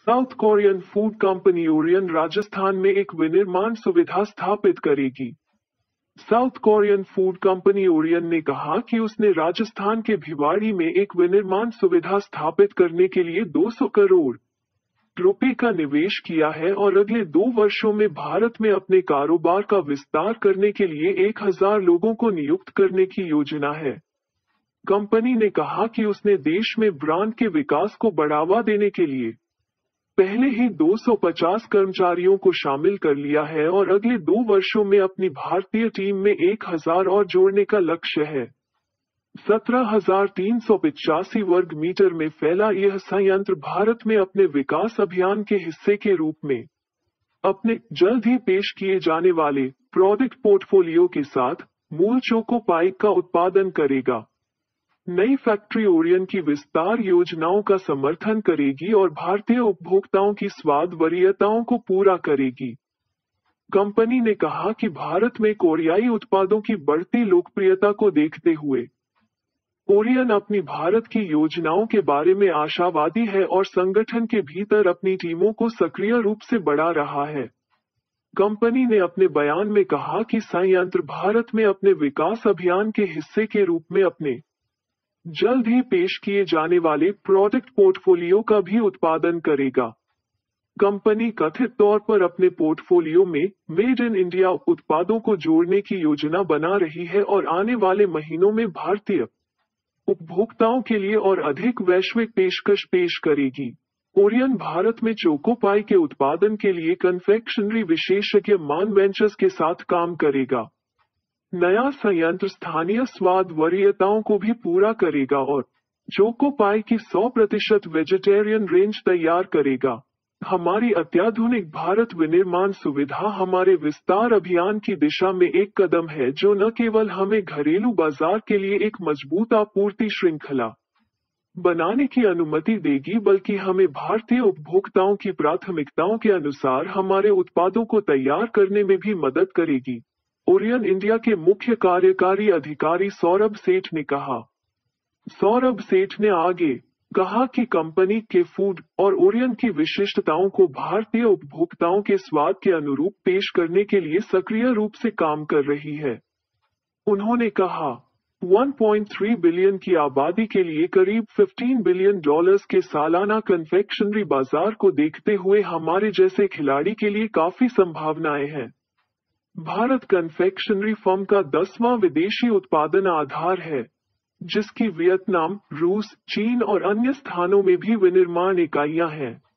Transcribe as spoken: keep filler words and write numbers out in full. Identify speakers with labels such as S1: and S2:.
S1: South Korean food company Orion Rajasthan में एक विनिर्माण सुविधा स्थापित करेगी। South Korean food company Orion ने कहा कि उसने राजस्थान के भिवाड़ी में एक विनिर्माण सुविधा स्थापित करने के लिए दो सौ करोड़ रुपए का निवेश किया है और अगले दो वर्षों में भारत में अपने कारोबार का विस्तार करने के लिए एक हज़ार लोगों को नियुक्त करने की योजना है। कंपनी ने कहा कि उसने देश में ब्रांड के विकास को बढ़ावा देने के लिए पहले ही दो सौ पचास कर्मचारियों को शामिल कर लिया है और अगले दो वर्षों में अपनी भारतीय टीम में एक हज़ार और जोड़ने का लक्ष्य है। सत्रह हजार तीन सौ पिचासी वर्ग मीटर में फैला यह संयंत्र भारत में अपने विकास अभियान के हिस्से के रूप में अपने जल्द ही पेश किए जाने वाले प्रोडक्ट पोर्टफोलियो के साथ मूल चोको पाई का उत्पादन करेगा। नई फैक्ट्री ओरियन की विस्तार योजनाओं का समर्थन करेगी और भारतीय उपभोक्ताओं की स्वाद वरीयताओं को पूरा करेगी। कंपनी ने कहा कि भारत में कोरियाई उत्पादों की बढ़ती लोकप्रियता को देखते हुए ओरियन अपनी भारत की योजनाओं के बारे में आशावादी है और संगठन के भीतर अपनी टीमों को सक्रिय रूप से बढ़ा रहा है। कंपनी ने अपने बयान में कहा कि संयंत्र भारत में अपने विकास अभियान के हिस्से के रूप में अपने जल्द ही पेश किए जाने वाले प्रोडक्ट पोर्टफोलियो का भी उत्पादन करेगा। कंपनी कथित तौर पर अपने पोर्टफोलियो में मेड इन इंडिया उत्पादों को जोड़ने की योजना बना रही है और आने वाले महीनों में भारतीय उपभोक्ताओं के लिए और अधिक वैश्विक पेशकश पेश करेगी। ओरियन भारत में चोको पाई के उत्पादन के लिए कन्फेक्शनरी विशेषज्ञ मान वेंचर्स के साथ काम करेगा। नया संयंत्र स्थानीय स्वाद वरीयताओं को भी पूरा करेगा और चोको पाई की सौ प्रतिशत वेजिटेरियन रेंज तैयार करेगा। हमारी अत्याधुनिक भारत विनिर्माण सुविधा हमारे विस्तार अभियान की दिशा में एक कदम है जो न केवल हमें घरेलू बाजार के लिए एक मजबूत आपूर्ति श्रृंखला बनाने की अनुमति देगी, बल्कि हमें भारतीय उपभोक्ताओं की प्राथमिकताओं के अनुसार हमारे उत्पादों को तैयार करने में भी मदद करेगी। ओरियन इंडिया के मुख्य कार्यकारी अधिकारी सौरभ सेठ ने कहा। सौरभ सेठ ने आगे कहा कि कंपनी के फूड और ओरियन की विशिष्टताओं को भारतीय उपभोक्ताओं के स्वाद के अनुरूप पेश करने के लिए सक्रिय रूप से काम कर रही है। उन्होंने कहा, एक पॉइंट तीन बिलियन की आबादी के लिए करीब पंद्रह बिलियन डॉलर्स के सालाना कन्फेक्शनरी बाजार को देखते हुए हमारे जैसे खिलाड़ी के लिए काफी संभावनाएं हैं। भारत कन्फेक्शनरी फर्म का दसवां विदेशी उत्पादन आधार है, जिसकी वियतनाम, रूस, चीन और अन्य स्थानों में भी विनिर्माण इकाइयां हैं।